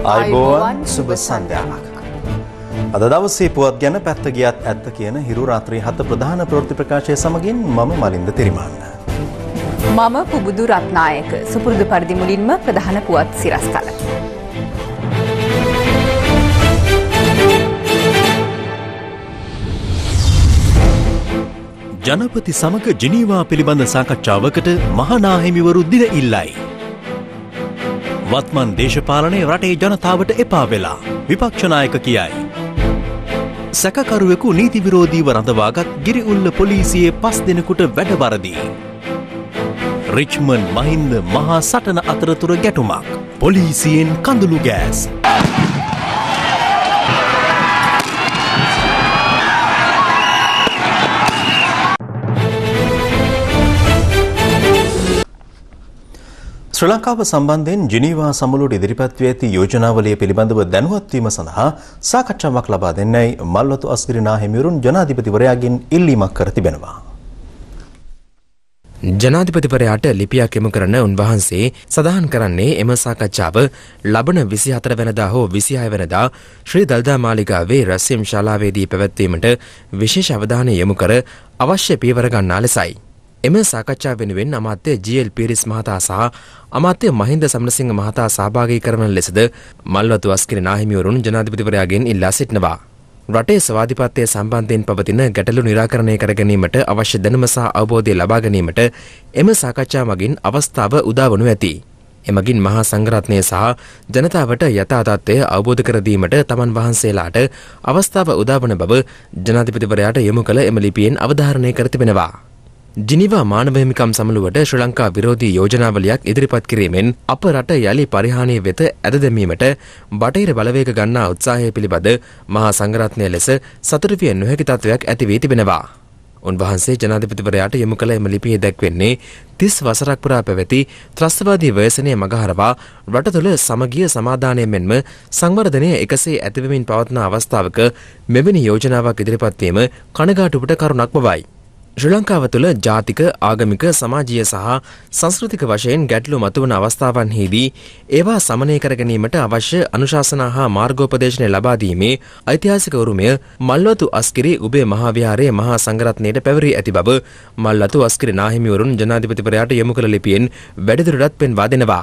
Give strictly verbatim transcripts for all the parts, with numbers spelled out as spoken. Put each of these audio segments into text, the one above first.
ආයුබෝවන් සුබ සන්ධ්‍යාවක්. අද දවසේ පුවත් ගැන පැත්ත ගියත් ඇත්ත කියන හිරු රාත්‍රී හත ප්‍රධාන ප්‍රවෘත්ති ප්‍රකාශය සමගින් මම මලින්ද තිරිමාන්න. මම පුබුදු රත්නායක. සුපුරුදු පරිදි මුලින්ම ප්‍රධාන පුවත් සිරස්තල. ජනපති සමග ජිනීවා පිළිබඳ සාකච්ඡාවකට මහනාහිමිවරු දින ඉල්ලයි. වත්මන් දේශපාලනය රටේ ජනතාවට එපා වෙලා විපක්ෂ නායක කියයි. සැකකරුවෙකු නීති විරෝධීව රඳවාගත් ගිරිඋල්ල පොලිසියේ පස් දෙනෙකුට වැඩවරදී. රිච්මන් මහින්ද මහා සටන අතරතුර ගැටුමක්. පොලිසියෙන් කඳුළු ගෑස්. ශ්‍රී ලංකාව සම්බන්ධයෙන් ජිනීවා සමුළුවට ඉදිරිපත් වී ඇති යෝජනාවලිය පිළිබඳව දැනුවත් වීම සඳහා සාකච්ඡාවක් ලබා දෙන්නයි මල්වතු අස්ගිරි නාහිමිවරුන් ජනාධිපතිවරයාගෙන් ඉල්ලීමක් කර තිබෙනවා. ජනාධිපතිවරයාට ලිපියක් යොමු කරන උන්වහන්සේ සඳහන් කරන්නේ එම සාකච්ඡාව ලබන විසිහතර වෙනිදා හෝ විසිහය වෙනිදා ශ්‍රී දළදා මාලිගාවේ රැස්වීම් ශාලාවේදී පැවැත්වීමට විශේෂ අවධානය යොමු කර අවශ්‍ය පියවර ගන්නා ලෙසයි. එම සාකච්ඡා වෙනුවෙන් අමාත්‍ය ජී.එල්. පීරිස් මහතා සහ අමාත්‍ය මහින්ද සමරසිංහ මහතා සහභාගී කරන ලෙසද මල්වතු අස්ගිරි නාහිමිවරුන් ජනාධිපතිවරයාගෙන් ඉල්ලා සිටිනවා. රටේ ස්වාධිපත්‍ය සම්බන්ධයෙන් පවතින ගැටලු නිරාකරණය කර ගැනීමට අවශ්‍ය දැනුම සහ අවබෝධය ලබා ගැනීමට එම සාකච්ඡා මගින් අවස්ථාව උදා වනු ඇති. එමගින් මහා සංඝරත්නය සහ ජනතාවට යථා තත්ත්වය අවබෝධ කර දීමට තමන් වහන්සේලාට අවස්ථාව උදා වන බව ජනාධිපතිවරයාට යොමු කළ එම ලිපියෙන් අවධාරණය කර තිබෙනවා. ජිනීවා මානව හිමිකම් සමුළුවට ශ්‍රී ලංකා විරෝධී යෝජනාවලියක් ඉදිරිපත් කිරීමෙන් අප රට යලි පරිහානිය වෙත ඇද දැමීමට බටහිර බලවේග ගන්නා උත්සාහය පිළිබඳ මහා සංඝරත්නය ලෙස සතුටු විය නොහැකි තත්ත්වයක් ඇති වී තිබෙනවා. උන්වහන්සේ ජනාධිපතිවරයාට යොමු කළ එම ලිපියේ දැක්වෙන්නේ තිස් වසරක් පුරා පැවති ත්‍රස්තවාදී ව්‍යසනය මගහරවා රට තුළ සමගිය සමාදානය මෙන්ම සංවර්ධනය එකසේ ඇතිවෙමින් පවත්නා අවස්ථාවක මෙවැනි යෝජනාවක් ඉදිරිපත් වීම කනගාටුවට කරුණක් බවයි. ශ්‍රී ලංකාව තුළ ජාතික ආගමික සමාජීය සහ සංස්කෘතික වශයෙන් ගැටලු මතුවන අවස්ථාවන්හිදී ඒවා සමනය කර ගැනීමට අවශ්‍ය අනුශාසනා හා මාර්ගෝපදේශනය ලබා දීමේ ඓතිහාසික උරුමය මල්වතු අස්ගිරි උභය මහා විහාරයේ මහා සංඝරත්නයට පැවරී ඇති බව මල්වතු අස්ගිරි නාහිමිවරුන් ජනාධිපතිවරයාට යොමු කළ ලිපියෙන් වැඩිදුරටත් පෙන්වා දෙනවා.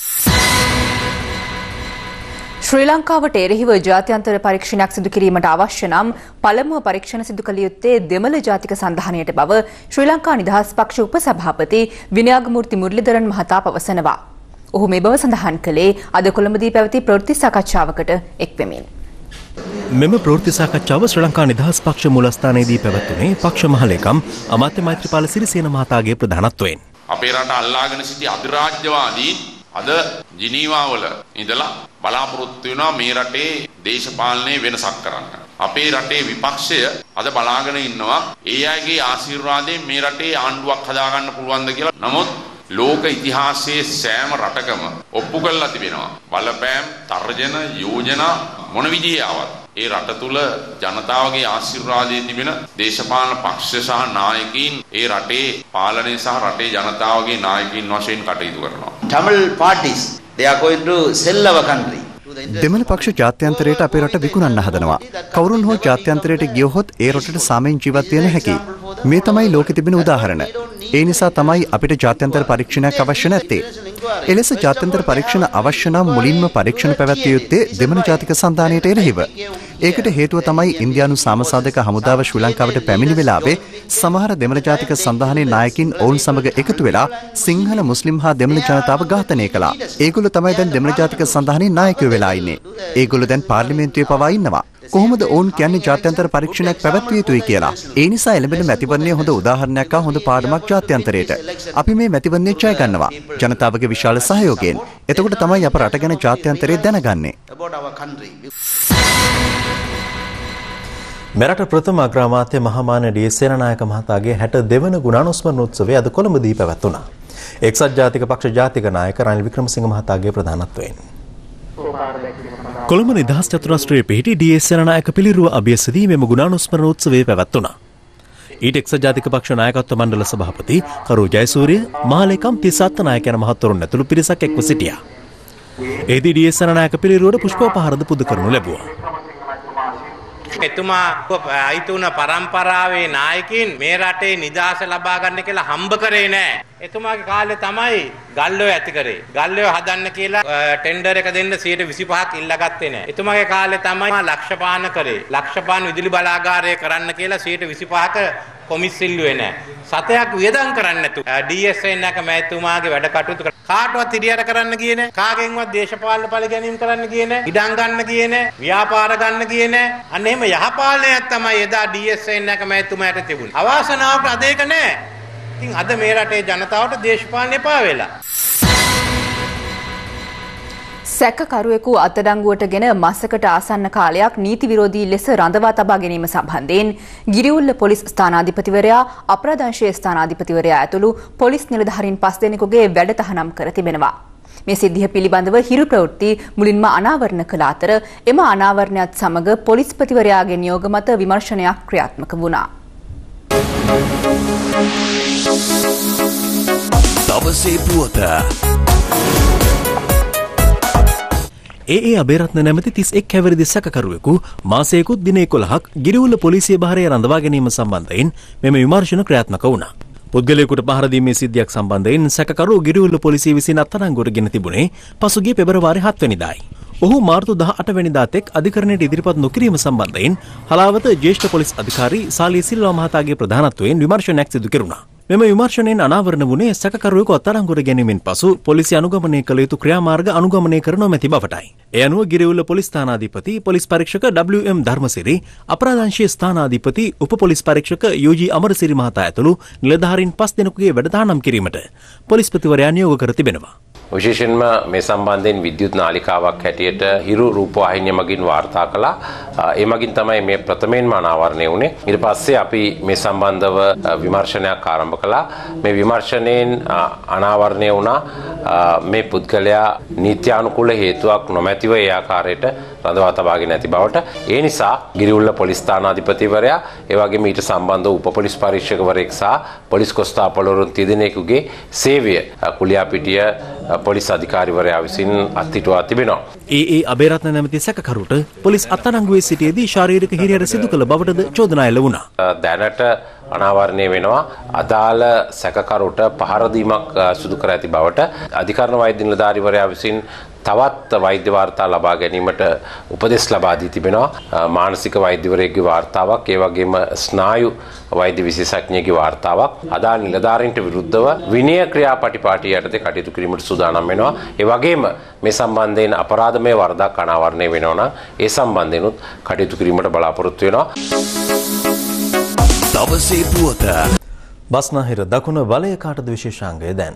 ශ්‍රී ලංකාවට එරෙහිව ජාත්‍යන්තර පරීක්ෂණයක් සිදු කිරීමට අවශ්‍ය නම් පළමුව පරීක්ෂණ සිදු කළ යුත්තේ දෙමළ ජාතික සන්ධානයට බව ශ්‍රී ලංකා නිදහස් පක්ෂ උපසභාපති විනයාගමූර්ති මුරලිදරන් මහතා පවසනවා. ඔහු මේ බව සඳහන් කළේ අද කොළඹදී පැවති ප්‍රවෘත්ති සාකච්ඡාවකට එක්වෙමින්. මෙම ප්‍රවෘත්ති සාකච්ඡාව ශ්‍රී ලංකා නිදහස් පක්ෂ මූලස්ථානයේදී පැවැත්වුණේ පක්ෂ මහලේකම් අමාත්‍ය මෛත්‍රීපාල සිරිසේන මහතාගේ ප්‍රධානත්වයෙන්. අපේ රට අල්ලාගෙන සිටි අධිරාජ්‍යවාදී අද ජිනීවා වල ඉඳලා බලාපොරොත්තු වෙනවා මේ රටේ දේශපාලනයේ වෙනසක් කරන්න. අපේ රටේ විපක්ෂය අද බලාගෙන ඉන්නවා ඒ අයගේ ආශිර්වාදයෙන් මේ රටේ ආණ්ඩුවක් හදාගන්න පුළුවන්ද කියලා. නමුත් ලෝක ඉතිහාසයේ සෑම රටකම ඔප්පු කරලා තිබෙනවා. බලපෑම්, තර්ජන, යෝජනා මොන විදිහේ ආවත් ඒ රට තුල ජනතාවගේ ආශිර්වාදයේ තිබෙන දේශපාලන පක්ෂ සහ නායකයින් ඒ රටේ පාලනය සහ රටේ ජනතාවගේ නායකයින් වශයෙන් කටයුතු කරනවා. Tamil parties they are going to sell our country. දෙමළ පක්ෂ ජාත්‍යන්තරයට අපේ රට විකුණන්න හදනවා. කවුරුන් හෝ ජාත්‍යන්තරයට ගියොත් ඒ රටට සාමයෙන් ජීවත් වෙන්න හැකි. මේ තමයි ලෝකෙ තිබෙන උදාහරණ. ඒ නිසා තමයි අපිට ජාත්‍යන්තර පරීක්ෂණයක් අවශ්‍ය නැත්තේ. එලෙස ජාත්‍යන්තර පරීක්ෂණ අවශ්‍ය නම් මුලින්ම පරීක්ෂණ පැවැත්විය යුත්තේ දෙමළ ජාතික සන්ධානයට එරෙහිව. ඒකට හේතුව තමයි ඉන්දියානු සාමසාධක හමුදාව ශ්‍රී ලංකාවට පැමිණි වෙලාවේ සමහර දෙමළ ජාතික සන්ධානයේ නායකින් ඔවුන් සමග එකතු වෙලා සිංහල මුස්ලිම් හා දෙමළ ජනතාව ඝාතනය කළා. ඒගොල්ලෝ තමයි දැන් දෙමළ ජාතික සන්ධානයේ නායකයෝ වෙලා ඉන්නේ. ඒගොල්ලෝ දැන් පාර්ලිමේන්තුවේ පවා ඉන්නවා. කොහොමද ඔවුන් කියන්නේ ජාත්‍යන්තර පරීක්ෂණයක් පැවැත්විය යුතුයි කියලා? ඒ නිසා එළඹෙන මැතිවරණයේ හොඳ උදාහරණයක් හා හොඳ පාඩමක් ජාත්‍යන්තරයට. අපි මේ මැතිවරණය ජය ගන්නවා. ජනතාවගේ විශාල සහයෝගයෙන්. එතකොට තමයි අප රට ගැන ජාත්‍යන්තරයේ දැනගන්නේ. මෙරට ප්‍රථම අග්‍රාමාත්‍ය මහාමාන්‍ය ඩී.එස්. සේනානායක මහතාගේ හැට දෙවන ගුණානුස්මරණ උත්සවය අද කොළඹදී පැවැත්වුණා. එක්සත් ජාතික පක්ෂ ජාතික නායක රනිල් වික්‍රමසිංහ මහතාගේ ප්‍රධානත්වයෙන්. කොළඹ නිදහස් චතුරස්‍රයේ පිහිටි ඩී.එස්. සේනානායක පිළිරුව අභියසදී මෙම ගුණානුස්මරණ උත්සවය පැවැත්වුණා. ඊට එක්සත් ජාතික පක්ෂ නායකත්ව මණ්ඩල සභාපති කරු ජයසූරිය, මහලේකම් තිස් අත්තනායක යන මහත්වරුන් ඇතුළු පිරිසක් එක්ව සිටියා. එහිදී ඩී එස් සරණායක පිළිරුවට පුෂ්පෝපහාරද පුද කරනු ලැබුවා. එතුමා අයිතුන පරම්පරාවේ නායකින් මේ රටේ නිදහස ලබා ගන්න කියලා හම්බ කරේ නෑ. එතුමාගේ කාලේ තමයි ගල්ලෝ ඇති කරේ. ගල්ලෝ හදන්න කියලා ටෙන්ඩර් එක දෙන්න සියයට විසිපහක් ඉල්ලගත්තේ නෑ. එතුමාගේ කාලේ තමයි ලක්ෂපාන කරේ. ලක්ෂපාන විදුලි බලාගාරය කරන්න කියලා සියයට විසිපහක කොමිස් ඉල්ලුවේ නෑ. සතයක් වියදම් කරන්න නැතු. ඩී එස් එන් එක මෑතුමාගේ වැඩ කටයුතු කාටවත් ඉරියට කරන්න ගියේ නෑ. කාගෙන්වත් දේශපාලන පළ ගැනීම කරන්න ගියේ නෑ. ඉඩම් ගන්න ගියේ නෑ. ව්‍යාපාර ගන්න ගියේ නෑ. අන්න එහෙම යහපාලනයක් තමයි එදා ඩී එස් එන් එක මෑතුමාට තිබුණේ. අවාසනාවට අද ඒක නෑ. ඉතින් අද මේ රටේ ජනතාවට දේශපාලන එපා වෙලා. සැකකරුවෙකු අත්අඩංගුවටගෙන මාසයකට ආසන්න කාලයක් නීති විරෝධී ලෙස රඳවා තබා ගැනීම සම්බන්ධයෙන් ගිරිඋල්ල පොලිස් ස්ථානාධිපතිවරයා අපරාධංශයේ ස්ථානාධිපතිවරයා ඇතුළු පොලිස් නිලධාරීන් පස් දෙනෙකුගේ වැඩතහනම් කර තිබෙනවා. මේ සිද්ධිය පිළිබඳව හිරු ප්‍රවෘත්ති මුලින්ම අනාවරණ කළ අතර එම අනාවරණයත් සමග පොලිස්පතිවරයාගේ නියෝග මත විමර්ශනයක් ක්‍රියාත්මක වුණා. දවසේ පුවත ඒ ඒ අබේරත්න නැමැති තිස් එක් හැවිරිදි සැකකරුවෙකු මාසයකුත් දින එකොළහක් ගිරිඋල්ල පොලිසිය භාරය රඳවා ගැනීම සම්බන්ධයෙන් මෙම විමර්ශන ක්‍රියාත්මක වුණා. පුද්ගලයෙකුට පහර දීමේ සිද්ධියක් සම්බන්ධයෙන් සැකකරු ගිරිඋල්ල පොලිසිය විසින් අත්අඩංගුවට ගෙන තිබුණේ පසුගිය පෙබරවාරි හත් වෙනිදායි. ඔහු මාර්තු දහ අට වෙනිදා තෙක් අධිකරණයට ඉදිරිපත් නොකිරීම සම්බන්ධයෙන් හලාවත ජ්‍යෙෂ්ඨ පොලිස් අධිකාරී සාලී සිල්වා මහතාගේ ප්‍රධානත්වයෙන් විමර්ශනයක් සිදු කෙරුණා. මෙම විමර්ශනයෙන් අනාවරණ වුණේ සැකකරුවෙකු අත්අඩංගුවට ගැනීමෙන් පසු පොලිසිය අනුගමනය කළ යුතු ක්‍රියාමාර්ග අනුගමනය කර නොමැති බවටයි. ඒ අනුව ගිරිඋල්ල පොලිස් ස්ථානාධිපති පොලිස් පරීක්ෂක ඩබ්ලිව් එම් ධර්මසිරි, අපරාධංශයේ ස්ථානාධිපති උප පොලිස් පරීක්ෂක යූ ජී අමරසිරි මහතා ඇතුළු නිලධාරීන් පස් දෙනෙකුගේ වැඩතහනම් කිරීමට පොලිස්පතිවරයා නියෝග කර තිබෙනවා. විශේෂයෙන්ම මේ සම්බන්ධයෙන් විද්‍යුත් නාලිකාවක් හැටියට හිරු රූපවාහිනිය මගින් වාර්තා කළා. ඒ මගින් තමයි මේ ප්‍රථමයෙන්ම අනාවරණය වුණේ. ඊට පස්සේ අපි මේ සම්බන්ධව විමර්ශනයක් ආරම්භ කළා. මේ විමර්ශනයෙන් අනාවරණය වුණා මේ පුද්ගලයා නීත්‍යානුකූල හේතුවක් නොමැතිව ඒ ආකාරයට රඳවා තබාගෙන ඇති බවට. ඒ නිසා ගිරිඋල්ල පොලිස් ස්ථානාධිපතිවරයා ඒ වගේම ඊට සම්බන්ධ උප පොලිස් පරීක්ෂකවරයෙක් සහ පොලිස් කොස්තාපල්වරුන් තිදෙනෙකුගේ සේවය කුලියාපිටිය පොලිස් අධිකාරිවරයා විසින් අත්හිටුවා තිබෙනවා. ඒ ඒ අබේරත්න නැමැති සැකකරුට පොලිස් අත්අඩංගුවේ සිටියේදී ශාරීරික හිරිහැර සිදු කළ බවටද චෝදනා එල්ල වුණා. දැනට අනාවරණය වෙනවා අදාළ සැකකරුට පහර දීමක් සිදු කර ඇති බවට අධිකරණ වෛද්‍ය නිලධාරීවරයා විසින් තවත් වෛද්‍ය වාර්තා ලබා ගැනීමට උපදෙස් ලබා දී තිබෙනවා. මානසික වෛද්‍යවරයෙකුගේ වාර්තාවක්, ඒ වගේම ස්නායු වෛද්‍ය විශේෂඥයෙකුගේ වාර්තාවක් අදාළ නිලධාරීන්ට විරුද්ධව විනය ක්‍රියාපටිපාටි යටතේ කටයුතු කිරීමට සූදානම් වෙනවා. ඒ වගේම මේ සම්බන්ධයෙන් අපරාධමය වරදක් අනාවරණය වෙනවා නම් ඒ සම්බන්ධයෙන්ුත් කටයුතු කිරීමට බලාපොරොත්තු වෙනවා. දවසේ පුවත බස්නාහිර දකුණ වලය කාටද විශේෂාංගය දැන්.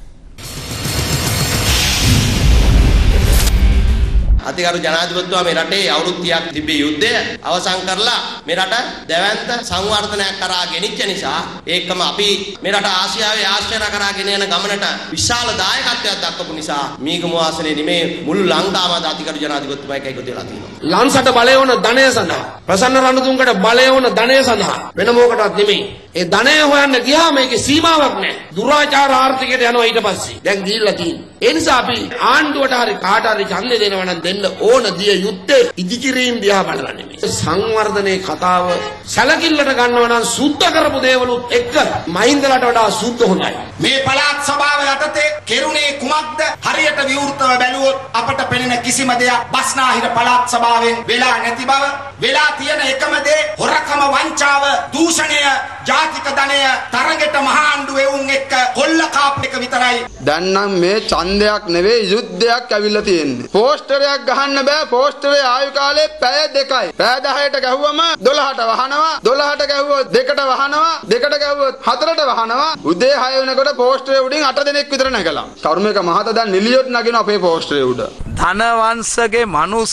අතිගරු ජනාධිපතිතුමා මේ රටේ අවුරුදු තිහක් තිබ්බේ යුද්ධය අවසන් කරලා මේ රට දැවැන්ත සංවර්ධනයක් කරා ගෙනිච්ච නිසා ඒකම අපි මේ රට ආසියාවේ ආශ්‍රය කරා ගෙන යන ගමනට විශාල දායකත්වයක් දක්වපු නිසා මීගමු ආසනයේ නෙමේ මුළු ලංකාවම අතිගරු ජනාධිපතිතුමා එකයි එකතු වෙලා තියෙනවා. ලංසට බලය වුණ ධනය සඳහා ප්‍රසන්න රණතුංගට බලය වුණ ධනය සඳහා වෙන මොකටවත් නෙමෙයි. ඒ ධනය හොයන්න ගියාම ඒකේ සීමාවක් නැහැ. දුරාචාර ආර්ථිකයට යනවා ඊට පස්සේ. දැන් ගිහිල්ලා තියෙන්නේ. ඒ නිසා අපි ආණ්ඩුවට හරි කාට හරි ඡන්දය දෙනවා නම් දෙන්න ඕන දිය යුත්තේ ඉදිකිරීම දිහා බලලා නෙමෙයි. සංවර්ධනයේ කතාව සැලකිල්ලට ගන්නවා නම් සුද්ධ කරපු දේවලුත් එක්ක මහින්දලට වඩා සුද්ධ හොඳයි. මේ පළාත් සභාව යටතේ කෙරුණේ කුමක්ද? හරියට විවෘතව බැලුවොත් අපට පෙනෙන කිසිම දෙයක් බස්නාහිර පළාත් සභාවෙන් වෙලා නැති බව, වෙලා තියෙන එකම දේ හොරකම, වංචාව, දූෂණය, ජාතික ධනය තරගෙට මහා ආණ්ඩුව එවුන් එක්ක කොල්ල කාප් එක විතරයි. දැන් නම් මේ ඡන්දයක් නෙවෙයි යුද්ධයක් ඇවිල්ලා තියෙන්නේ. පෝස්ටරයක් ගහන්න බෑ. පෝස්ටරේ ආයු කාලේ පැය දෙකයි. පැය දහයට ගැහුවම දොළහට වහනවා. දොළහට ගැහුවොත් දෙකට වහනවා. දෙකට ගැහුවොත් හතරට වහනවා. උදේ හය වෙනකොට පෝස්ටරේ උඩින් අට දෙනෙක් විතර නැගලා. කරුමේක මහතා දැන් නිලියොත් නගින අපේ පෝස්ටරේ උඩ. ධනවංශගේ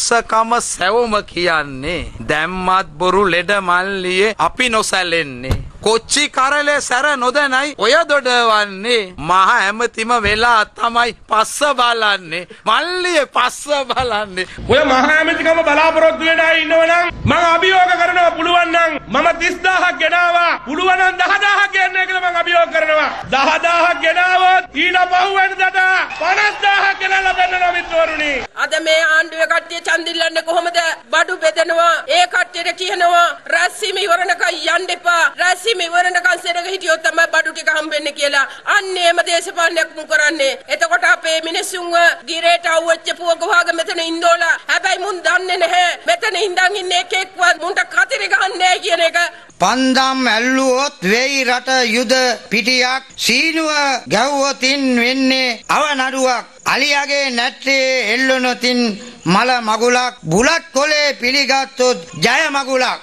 මනුස්සකම සැවොම කියන්නේ දැම්මත් බොරු ලෙඩ මල්ලියේ අපි නොසැලෙන්නේ. කොච්චි කරලේ සැර නොදැනයි ඔය දොඩවන්නේ මහ ඇමතිම වෙලා තමයි පස්ස බලන්නේ මල්ලිය පස්ස බලන්නේ ඔය මහ ඇමතිකම බලාපොරොත්තු වෙන අය ඉන්නවනම් මම අභියෝග කරනවා පුළුවන් නම් මම තිස් දාහක් ගෙනාවා පුළුවන් නම් දහ දාහක් ගෙන්න කියලා මම අභියෝග කරනවා දහ දාහක් ගෙනාවොත් ඊට පහුවෙන්දට පනස් දාහක් ගෙනල්ලා දෙන්නවා මිත්‍රවරුනි අද මේ ආණ්ඩුවේ කට්ටිය ඡන්දිල්ලන්නේ කොහොමද බඩු බෙදනවා ඒ කට්ටියට කියනවා රැස්වීම ඉවරනකම් යන්න එපා රැස්වීම ඉවරනකම් සෙනග හිටියොත් තමයි බඩු ටික හම්බෙන්නේ කියලා අන්න ඒම දේශපාලනයක් මු කරන්නේ එතකොට අපේ මිනිස්සුන්ව ගිරේට අවුච්ච පුවක වහග මෙතන ඉන්නෝලා හැබැයි මුන් දන්නේ නැහැ මෙතන ඉඳන් ඉන්න එකෙක්වත් මුන්ට කතිරි ගහන්නේ කියන එක පන්දම් ඇල්ලුවොත් වෙයි රට යුද පිටියක් සීනුව ගැව්වොතින් වෙන්නේ අවනඩුවක් අලියගේ නැට්ටේ එල්ලුනොතින් මල මගුලක් බුලත් කොලේ පිළිගත්තොත් ජය මගුලක්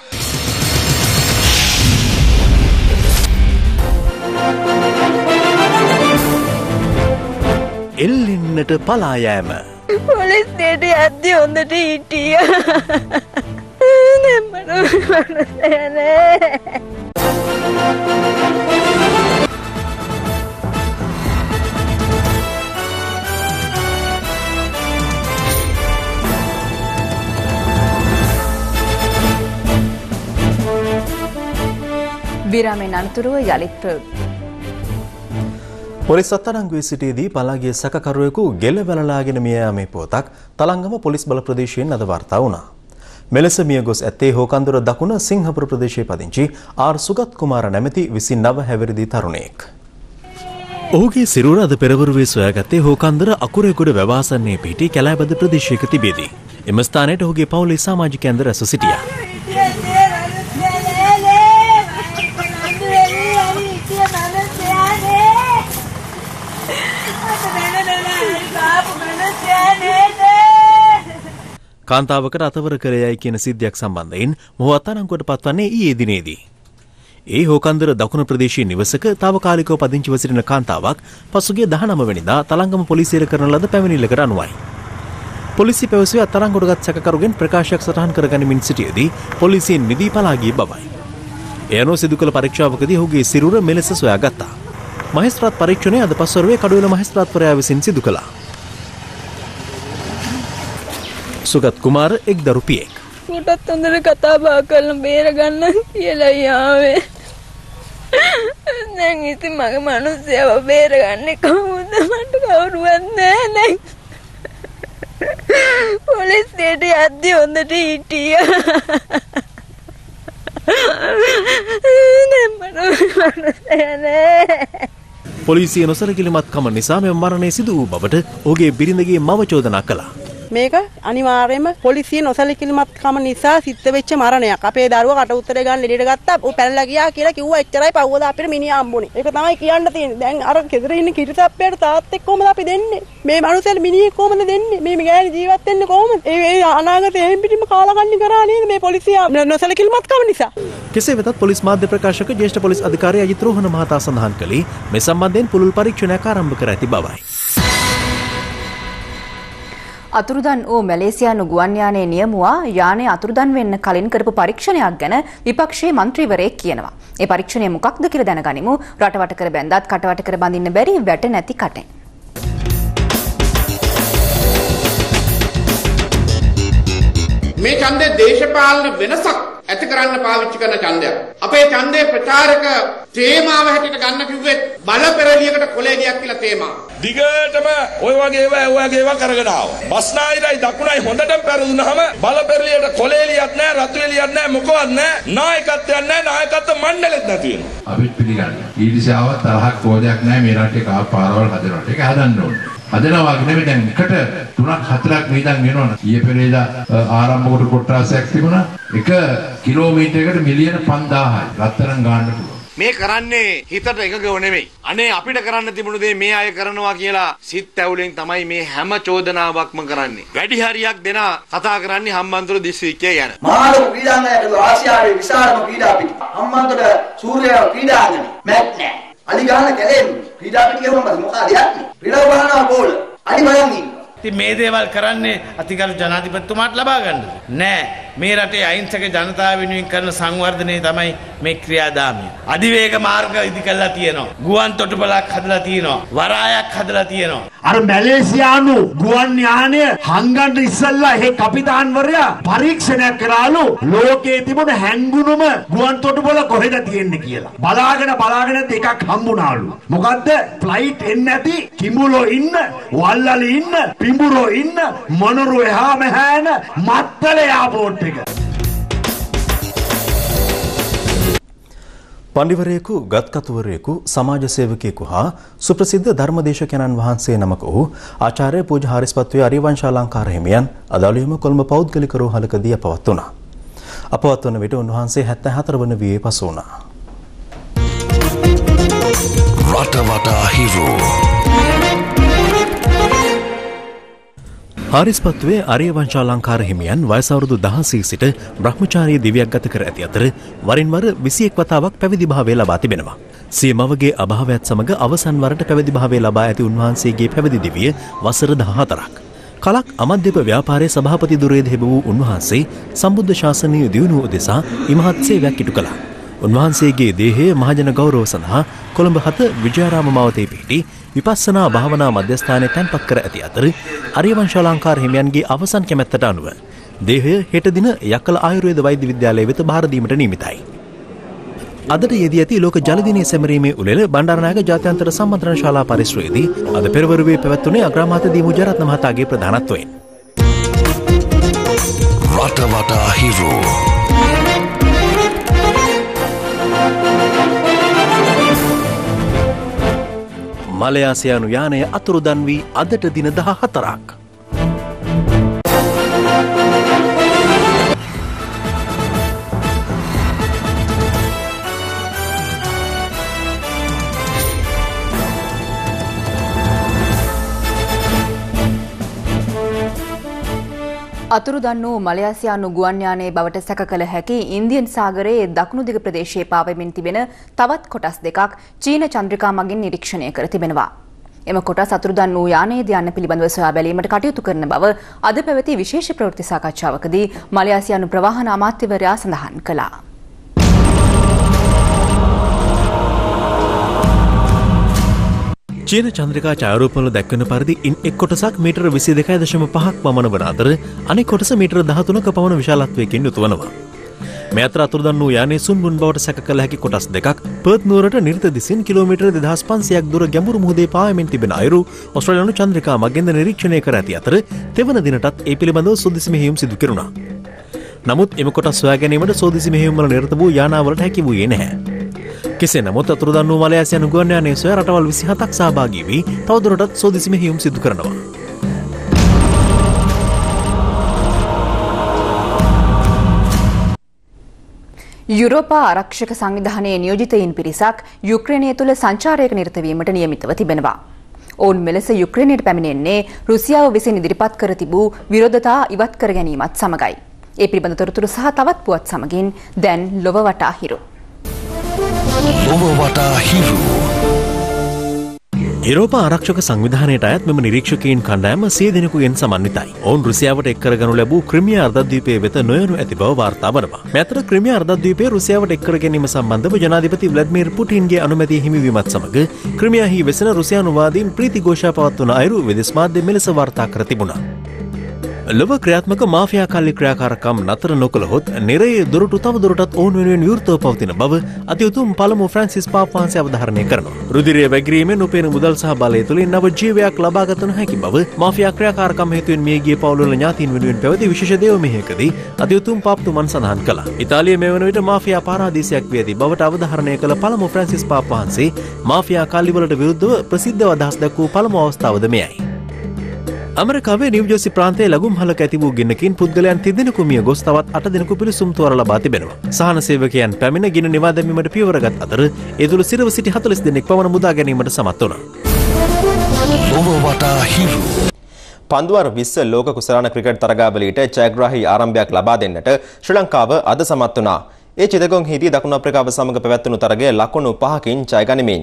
එල්ලෙන්නට පලා යෑම පොලිසියට යද්දි හොඳට හිටියා විරාමෙන් අනතුරුව යළිත් පොලිස් අත්අඩංගුවේ සිටියේදී පලාගිය සැකකරුවෙකු ගෙල වැළලාගෙන මිය යාමේ පුවතක් තලංගම පොලිස් බල ප්‍රදේශයෙන් අද වාර්තා වුණා. මෙලෙස මිය ගොස් ඇත්තේ හෝකන්දුර දකුණ සිංහපුර ප්‍රදේශයේ පදිංචි ආර් සුගත් කුමාර නැමැති විසි නව හැවිරිදි තරුණයෙක්. ඔහුගේ සිරුර අද පෙරවරුවේ සොයාගත්තේ හෝකන්දුර අකුරේගොඩ වැවාසන්නේ පිහිටි කැලෑබද ප්‍රදේශයක තිබෙදී. එම ස්ථානයට ඔහුගේ පවුලේ සමාජිකයන්ද රැස්ව සිටියා. කාන්තාවකට අතවර කර යයි කියන සිද්ධියක් සම්බන්ධයෙන් මොහු අත්අඩංගුවට පත්වන්නේ ඊයේ දිනේදී. ඒ හෝකන්දර දකුණු ප්‍රදේශයේ නිවසක తాවකාලිකව පදිංචිව සිටින කාන්තාවක් පසුගිය දහනව වෙනිදා තලංගම පොලිසියට කරන ලද පැමිණිල්ලකට අනුවයි. පොලිසිය පැවසුවේ අත්අඩංගුවටගත් සැකකරුගෙන් ප්‍රකාශයක් සටහන් කරගනිමින් සිටියේදී පොලිසියෙන් මිදී පලා ගිය බවයි. ඒ අනුව සිදු කළ පරීක්ෂාවකදී ඔහුගේ සිරුර මෙලෙස සොයාගත්තා. මහේස්ත්‍රාත් පරීක්ෂණය අද පස්වරුවේ කඩුවෙල මහේස්ත්‍රාත්වරයා විසින් සිදු කළා. සුගත් කුමාර එක් දරුපියෙක්. ඌටත් හොඳට කතා බහ කරලා බේර ගන්න කියලා යාවේ. දැන් ඉතින් මගේ මිනිස්සයව බේර ගන්න කවුද මට කවුරුවත් නැහැ දැන්. පොලිසියට යද්දි හොඳට හිටියා. පොලිසිය නොසලකිලිමත්කම නිසා මෙම මරණය සිදු වූ බවට ඔහුගේ බිරිඳගේ මව චෝදනා කළා. මේක අනිවාර්යයෙන්ම පොලිසිය නොසලකිලිමත්කම නිසා සිද්ධ වෙච්ච මරණයක්. අපේ දරුවා කට උත්තරේ ගන්න එළියට ගත්තා. ඌ පැනලා ගියා කියලා කිව්වා. එච්චරයි පව්වද අපිට මිනිහා හම්බුනේ. ඒක තමයි කියන්න තියෙන්නේ. දැන් අර ගෙදර ඉන්න කිරිතප්පයට තාත් එක්ක කොහමද අපි දෙන්නේ? මේ මනුස්සයල මිනිහෙක් කොහමද දෙන්නේ? මේ ගෑණි ජීවත් වෙන්නේ කොහමද? ඒ අනාගතේ එහෙම් පිටින්ම කාලකන්ණි කරා නේද මේ පොලිසිය නොසලකිලිමත්කම නිසා. කෙසේ වෙතත් පොලිස් මාධ්‍ය ප්‍රකාශක ජ්‍යෙෂ්ඨ පොලිස් අධිකාරී අජිත් රෝහණ මහතා සඳහන් කළේ මේ සම්බන්ධයෙන් පුළුල් පරීක්ෂණයක් ආරම්භ කර ඇති බවයි. අතුරුදන් වූ මැලේසියානු ගුවන් යානයේ නියමුවා යානය අතුරුදන් වෙන්න කලින් කරපු පරීක්ෂණයක් ගැන විපක්ෂයේ මන්ත්‍රීවරයෙක් කියනවා. ඒ පරීක්ෂණය මොකක්ද කියලා දැනගනිමු. රටවට කර බැඳත් කටවට කර බඳින්න බැරි වැට නැති කටෙන්. මේ ඡන්දේ දේශපාලන වෙනසක් ඇති කරන්න පාවිච්චි කරන ඡන්දයක්. අපේ ඡන්දේ ප්‍රචාරක තේමාව හැටියට ගන්න කිව්වෙත් බලපෙරළියකට කොලේ ගියක් කියලා තේමා. දිගටම ඔය වගේ ඒවා ඔය වගේ ඒවා කරගෙන ආවා. බස්නාහිරයි දකුණයි හොඳටම පෙරදුනහම බලපෙරළියට කොලේලියක් නැහැ, රතුවේලියක් නැහැ, මොකවත් නැහැ. නායකත්වයක් නැහැ, නායකත්ව මණ්ඩලෙත් නැති වෙනවා. අපිත් පිළිගන්නවා. ඊර්ෂ්‍යාව තරහක් කෝදයක් නැහැ මේ රටේ කා පාරවල් හදනකොට. ඒක හදන්න ඕනේ. හදනවා නෙමෙයි දැන් එකට තුනක් හතරක් වේදන් වෙනවනේ. ඊයේ පෙරේදා ආරම්භ කොට කොට්ටාසයක් තිබුණා. එක කිලෝමීටරයකට මිලියන පන්දාහයි. රත්තරන් ගන්න පුළුවන්. මේ කරන්නේ හිතට එකගව නෙමෙයි. අනේ අපිට කරන්න තිබුණු දේ මේ අය කරනවා කියලා සිත් ඇවුලෙන් තමයි මේ හැම චෝදනාවක්ම කරන්නේ. වැඩි හරියක් දෙන කතා කරන්නේ හම්බන්තොට දිස්ත්‍රික්කය ගැන. මහලු ක්‍රීඩාංගණයක ආසියාවේ විශාලම ක්‍රීඩා පිටි. හම්බන්තොට සූර්ය ක්‍රීඩාංගණය. මැච් නෑ. අලි ගහන කැලේ ක්‍රීඩා පිටිය වුණා මොකද යන්නේ? ක්‍රීඩාව බලනවා බෝල. අලි බලන් ඉන්නවා. ඉතින් මේ දේවල් කරන්නේ අතිගරු ජනාධිපතිතුමාට ලබා ගන්නද? නෑ. මේ රටේ අහිංසක ජනතාව වෙනුවෙන් කරන සංවර්ධනය තමයි මේ ක්‍රියාදාමය. අධිවේග මාර්ග ඉදි කරලා තියෙනවා. ගුවන් තොටුපළක් හදලා තියෙනවා. වරායක් හදලා තියෙනවා. අර මැලේසියානු ගුවන් යානය හංගන්න ඉස්සල්ලා ඒ කපිතාන්වරයා පරීක්ෂණයක් කරාලු ලෝකයේ තිබුණ හැංගුණුම ගුවන් තොටුපළ කොහෙද තියෙන්නේ කියලා. බලාගෙන බලාගෙන එකක් හම්බුණාලු. මොකද්ද? ෆ්ලයිට් එන්නේ නැති කිඹුලෝ ඉන්න, වල්ලලි ඉන්න, පිඹුරෝ ඉන්න, මොනරු එහා මෙහාන මත්තල එයාපෝට් එක. පඬිවරයෙකු, ගත්කතුවරයෙකු, සමාජ සේවකයෙකු හා සුප්‍රසිද්ධ ධර්මදේශකයන්න් වහන්සේ නමක වූ ආචාර්ය පූජ්‍ය හාරිස්පත්වේ අරිවංශාලංකාර හිමියන් අදාළවීම කොළඹ පෞද්ගලික රෝහලකදී අපවත් වුණා. අපවත් වන විට උන්වහන්සේ හැත්තෑ හතර වන වියේ පසු වුණා. රට වටා හිරු හාරිස්පත්වේ අරියවංශාලංකාර හිමියන් වයස අවුරුදු දහසක සිට බ්‍රහ්මචාරී දිවියක් ගත කර ඇති අතර වරින් වර විසි එක් වතාවක් පැවිදි භාවය ලබා තිබෙනවා. සිය මවගේ අභාවයත් සමග අවසන් වරට පැවිදි භාවය ලබා ඇති උන්වහන්සේගේ පැවිදි දිවිය වසර දහහතරක්. කලක් අමද්දේප ව්‍යාපාරයේ සභාපති ධුරයේ දෙබ වූ උන්වහන්සේ සම්බුද්ධ ශාසනීය දියුණුව උදෙසා ඉමහත් සේවයක් ඉටු කළා. උන්වහන්සේගේ දේහය මහජන ගෞරව සඳහා කොළඹ හත විජයාරාම මාවතේ පිහිටි විපස්සනා භාවනා මධ්‍යස්ථානයේ තැන්පත් කර ඇති අතර අරියවංශාලංකාර හිමියන්ගේ අවසන් කැමැත්තට අනුව දේහය හෙට දින යක්කල ආයුර්වේද වෛද්‍ය විද්‍යාලය වෙත බාර දීමට නියමිතයි. අදට යෙදී ඇති ලෝක ජල දිනයේ සැමරීමේ උළෙල බණ්ඩාරනායක ජාත්‍යන්තර සම්මන්ත්‍රණ ශාලා පරිශ්‍රයේදී අද පෙරවරුවේ පැවැත්වුණේ අග්‍රාමාත්‍ය දී මුජරත්න මහතාගේ ප්‍රධානත්වයෙන්. රට වටා හිරු මලයාසියානු යානය අතුරුදන් වී අදට දින දහහතරක්. අතුරුදන් වූ මලයාසියානු ගුවන් යානයේ බවට සැක කළ හැකි ඉන්දියන් සාගරයේ දකුණු දිග ප්‍රදේශයේ පාවෙමින් තිබෙන තවත් කොටස් දෙකක් චීන චන්ද්‍රිකා මගින් නිරීක්ෂණය කර තිබෙනවා. එම කොටස් අතුරුදන් වූ යානයේදී යන්න පිළිබඳව සොයා බැලීමට කටයුතු කරන බව අද පැවති විශේෂ ප්‍රවෘත්ති සාකච්ඡාවකදී මලයාසියානු ප්‍රවාහන අමාත්‍යවරයා සඳහන් කළා. චීන චන්ද්‍රිකා ඡායාරූපවල දැක්වෙන පරිදි ඉන් එක් කොටසක් මීටර විසි දෙකයි දශම පහක් පමණ වන අතර අනෙක් කොටස මීටර දහතුනක පමණ විශාලත්වයකින් යුතු වනවා. මේ අතර අතුරුදන් වූ යානයේ සුන්බුන් බවට සැක කළ හැකි කොටස් දෙකක් පර්ත් නුවරට නිර්ත දිසින් කිලෝමීටර දෙදහස් පන්සියයක් දුර ගැඹුරු මුහුදේ පාවෙමින් තිබෙන අයුරු ඔස්ට්‍රේලියානු චන්ද්‍රිකා මගින්ද නිරීක්ෂණය කර ඇති අතර තෙවන දිනටත් ඒ පිළිබඳව සෝදිසි මෙහෙයුම් සිදු කෙරුණා. නමුත් එම කොටස් සොයා ගැනීමට සෝදිසි මෙහෙයුම් වල නිරත වූ යානාවලට හැකි වූයේ නැහැ. කෙසේ නමුත් අතුරුදන් වූ මලයාසියානු ගුවන් යානයේ සොයා රටවල් විසි හතක් සහභාගී වී තවදුරටත් සෝදිසි මෙහෙයුම් සිදු කරනවා. යුරෝපා ආරක්ෂක සංවිධානයේ නියෝජිතයින් පිරිසක් යුක්‍රේනය තුළ සංචාරයක නිරත වීමට නියමිතව තිබෙනවා. ඔවුන් මෙලෙස යුක්‍රේනයට පැමිණෙන්නේ රුසියාව විසින් ඉදිරිපත් කර තිබූ විරෝධතා ඉවත් කර ගැනීමත් සමගයි. ඒ පිළිබඳ තොරතුරු සහ තවත් පුවත් සමගින් දැන් ලොව වටා හිරු. ලොව වටා හිරු. යුරෝපා ආරක්ෂක සංවිධානයට අයත් මෙම නිරීක්ෂකයින් කණ්ඩායම සිය දෙනෙකුගෙන් සමන්විතයි. ඔවුන් රුසියාවට එක් කරගනු ලැබූ ක්‍රිමියා අර්ධද්වීපය වෙත නොයනු ඇති බව වාර්තා වනවා. මේ අතර ක්‍රිමියා අර්ධද්වීපය රුසියාවට එක් කර ගැනීම සම්බන්ධව ජනාධිපති ව්ලාදිමිර් පුටින්ගේ අනුමැතිය හිමිවීමත් සමග ක්‍රිමියාහි වෙසෙන රුසියානුවාදීන් ප්‍රීති ഘോഷා පවත්වන අයුරු විදේශ මාධ්‍ය මෙලෙස වාර්තා කර තිබුණා. ලොව ක්‍රියාත්මක මාෆියා කල්ලි ක්‍රියාකාරකම් නතර නොකළහොත් නිරයේ දොරටු තවදුරටත් ඔවුන් වෙනුවෙන් විවෘතව පවතින බව අති උතුම් පළමු ෆ්‍රැන්සිස් පාප් වහන්සේ අවධාරණය කරනවා. රුධිරය වැගිරීමෙන් උපයන මුදල් සහ බලය තුළින් නව ජීවයක් ලබාගත නොහැකි බව මාෆියා ක්‍රියාකාරකම් හේතුවෙන් මියගිය පවුල්වල ඥාතීන් වෙනුවෙන් පැවති විශේෂ දේව මෙහෙයකදී අති උතුම් පාප්තුමන් සඳහන් කළා. ඉතාලියේ මේ වන විට මාෆියා පාරාදීසයක් වී ඇති බවට අවධාරණය කළ පළමු ෆ්‍රැන්සිස් පාප් වහන්සේ මාෆියා කල්ලිවලට විරුද්ධව ප්‍රසිද්ධව අදහස් දක්වූ පළමු අවස්ථාවද මෙයයි. අමරිකාවේ නිව්ජර්සි ප්‍රාන්තයේ ලගුම්හලක ඇති වූ ගින්නකින් පුද්ගලයන් තිදෙනෙකු මිය ගොස් තවත් අට දෙනෙකු පිළිසුම් තෝර ලබා තිබෙනවා. සහන සේවකයන් පැමිණ ගින්න නිවා දැමීමට පියවරගත් අතර ඒ තුළ සිරව සිටි හතළිස් දෙනෙක් පමණ මුදා ගැනීමට සමත් වුණා. ලොව වටා හිරු. පන්දුවර විස්ස ලෝක කුසලාන ක්‍රිකට් තරගාවලියට ජයග්‍රාහී ආරම්භයක් ලබා දෙන්නට ශ්‍රී ලංකාව අද සමත් වුණා. ඒ චිතගොන්හිදී දකුණු අප්‍රිකාව සමග පැවැත්වුණු තරගය ලකුණු පහකින් ජය ගනිමින්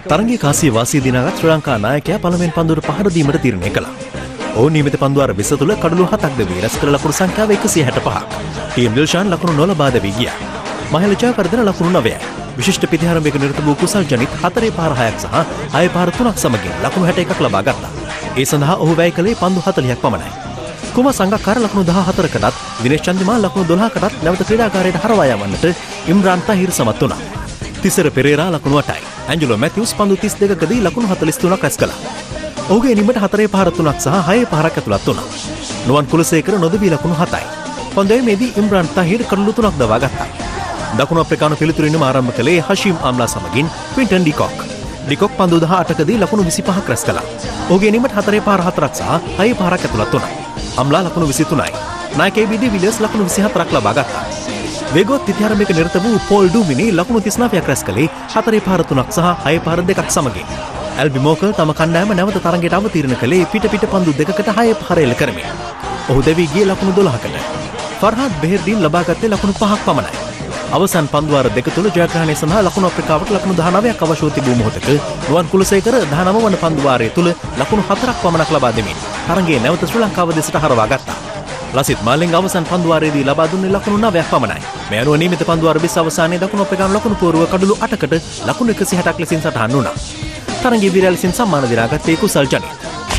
තරගයේ කාසිය වාසිය දිනාගත් ශ්‍රී ලංකා නායකයා පළමුවෙන් පන්දුවට පහර දීමට තීරණය කළා. ඔවුන් නියමිත පන්දුවාර විස්ස තුළ කඩලු හතක් ද වී රැස් කළ ලකුණු සංඛ්‍යාව එකසිය හැට පහක්. ටීම් දිල්ෂාන් ලකුණු නොලබා දැවී ගියා. මහේල ජයවර්ධන ලකුණු නවයයි. විශිෂ්ට පිටිහරඹයක නිරත වූ කුසල් ජනිත් හතරේ පාර හයක් සහ හය පාර තුනක් සමගින් ලකුණු හැට එකක් ලබා ගත්තා. ඒ සඳහා ඔහු වැය කළේ පන්දු හතළිහක් පමණයි. කුම සංගක්කාර ලකුණු දහහතරකටත් දිනේෂ් චන්දිමාල් ලකුණු දොළහකටත් නැවත ක්‍රීඩාකාරයට හරවා යවන්නට ඉම්රාන් තහිර් සමත් වුණා. තිසර පෙරේරා ලකුණු අටයි. ඇන්ජලෝ මැතිව්ස් පන්දු තිස් දෙකකදී ලකුණු හතළිස් තුනක් රැස් කළා. ඔහුගේ නිමට හතරේ පහර තුනක් සහ හයේ පහරක් ඇතුළත් වුණා. නුවන් කුලසේකර නොදවී ලකුණු හතයි. පන්දුවේදී ඉම්රාන් තහිර් කඩලු තුනක් දවා ගත්තා. දකුණු අප්‍රිකානු පිළිතුරින්ම ආරම්භ කළේ හෂීම් ආම්ලා සමගින් ක්වින්ටන් ඩිකොක්. ඩිකොක් පන්දු දහඅටකදී ලකුණු විසිපහක් රැස් කළා. ඔහුගේ නිමට හතරේ පාර හතරක් සහ හයේ පහරක් ඇතුළත් වුණා. ආම්ලා ලකුණු විසි තුනයි. නායක බී.ඩී. විලියර්ස් ලකුණු විසිහතරක් ලබා ගත්තා. වේගවත් තිතිහරඹයක නිරත වූ පෝල් ඩූමිනි ලකුණු තිස් නවයක් රැස් කළේ හතරේ පාර තුනක් සහ හයේ පාර දෙකක් සමගින්. ඇල්බි මෝකල් තම කණ්ඩායම නැවත තරගයට අවතීර්ණ කළේ පිට පිට පන්දු දෙකකට හය පහර එල්ල කරමින්. ඔහු දැවී ගියේ ලකුණු දොළහකට. ෆර්හාද් බෙහෙර්දීන් ලබා ගත්තේ ලකුණු පහක් පමණයි. අවසන් පන්දුවාර දෙක තුළ ජයග්‍රහණය සඳහා ලකුණු අප්‍රිකාවට ලකුණු දහනවයක් අවශ්‍යව තිබූ මොහොතක නුවන් කුලසේකර දහනව වන පන්දුවාරය තුළ ලකුණු හතරක් පමණක් ලබා දෙමින් තරගයේ නැවත ශ්‍රී ලංකාව දෙසට හරවා ගත්තා. ලසිත් මාලිංග අවසන් පන්දුවාරයේදී ලබා දුන්නේ ලකුණු නවයක් පමණයි. මේ අනුව නියමිත පන්දුවාර විස්ස අවසානයේ දකුණු අප්‍රිකානු ලකුණු පුවරුව කඩලු අටකට ලකුණු එකසිය හැටක් ලෙසින් සටහන් වුණා. තරගයේ විරල් ලෙසින් සම්මාන දිනාගත්තේ කුසල් ජනිත්.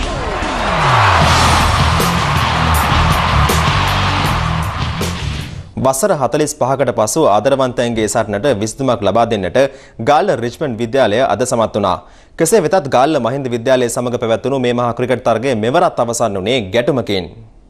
වසර හතළිස් පහකට පසු ආදරවන්තයන්ගේ සටනට විසඳුමක් ලබා දෙන්නට ගාල්ල රිච්මන්ඩ් විද්‍යාලය අද සමත් වුණා. කෙසේ වෙතත් ගාල්ල මහින්ද විද්‍යාලය සමග පැවැත්වුණු මේ මහා ක්‍රිකට් තරගය මෙවරත් අවසන් වුණේ ගැටුමකින්.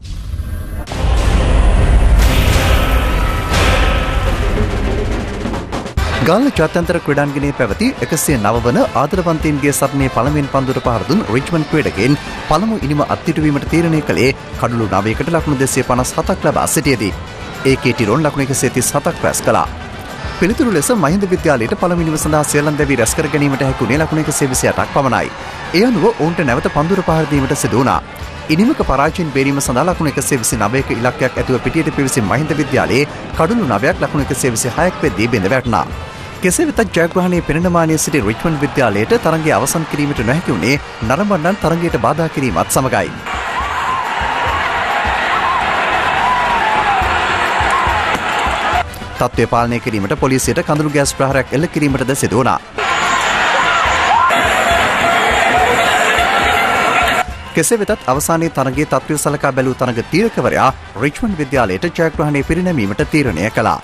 ගාල්ල ජාත්‍යන්තර ක්‍රීඩාංගණයේ පැවති එකසිය නව වන ආදරවන්තයින්ගේ සටනේ පළමුවෙන් පන්දුවට පහර දුන් රිච්මන්ඩ් ක්‍රීඩකයන් පළමු ඉනිම අත්හිටුවීමට තීරණය කළේ කඩලු නවයකට ලකුණු දෙසිය පනස් හතක් ලබා සිටියේදී. ඒකේ ටිරොන් ලකුණු එකසිය තිස් හතක් රැස් කළා. පිළිතුරු ලෙස මහින්ද විද්‍යාලයට පළමුවෙනිම සඳහා සියලන් දැවී රැස් කර ගැනීමට හැකිුණේ ලකුණු එකසිය විසි අටක් පමණයි. ඒ අනුව ඔවුන්ට නැවත පන්දුර පහර දීමට සිදු වුණා. ඉනිමක පරාජයෙන් බේරීම සඳහා ලකුණු එකසිය විසි නවයක ඉලක්කයක් ඇතුව පිටියට පිවිසි මහින්ද විද්‍යාලයේ කඩලු නවයක් ලකුණු එකසිය විසි හයක් වෙද්දී බිඳ වැටුණා. කෙසේ වෙතත් ජයග්‍රහණයේ පෙරණමානයේ සිටි රිච්මන්ඩ් විද්‍යාලයට තරගය අවසන් කිරීමට නොහැකි වුණේ නරඹන්නන් තරගයට බාධා කිරීමත් සමගයි. තත්ත්වය පාලනය කිරීමට පොලිසියට කඳුළු ගෑස් ප්‍රහාරයක් එල්ල කිරීමටද සිදු වුණා. කෙසේ වෙතත් අවසානයේ තරගයේ තත්ත්වය සලකා බැලූ තරග තීරකවරයා රිච්මන්ඩ් විද්‍යාලයට ජයග්‍රහණය පිරිනැමීමට තීරණය කළා.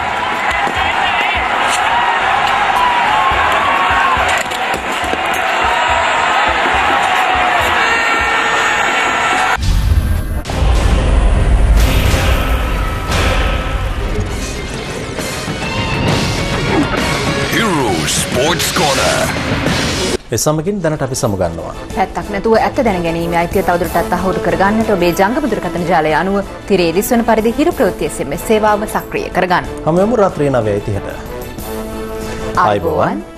Sports Corner. ඒ සමගින් දැනට අපි සමුගන්නවා. පැත්තක් නැතුව ඇත්ත දැන ගැනීම අයිතිය තවදුරටත් අහෝරු කරගන්නට ඔබේ ජංගම දුරකථන ජාලය අනුව තිරේ දිස්වන පරිදි හිරු ප්‍රවෘත්ති එස් එම් එස් සේවාව සක්‍රිය කරගන්න. හැම වෙලාවෙම රාත්‍රී නවය තිහට. ආයුබෝවන්.